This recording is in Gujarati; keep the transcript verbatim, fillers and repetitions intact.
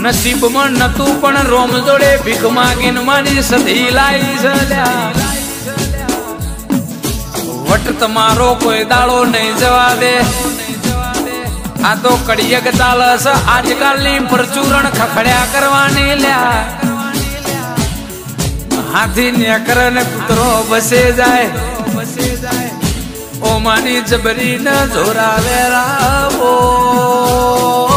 નસીબમાં નતું પણ રોમ જોડે ભીખ માગીને મારી સધી લાઈ જલ્યા વટ તમારો કોઈ દાડો નહીં જવા દે આ તો કડિયક ચાલસ આજકાલની પરચુરણ ખખડ્યા કરવાની લ્યા હાથી નેકર ને કૂતરો બસે જાય ઓ માની જબરી ન જોરાવે રાવો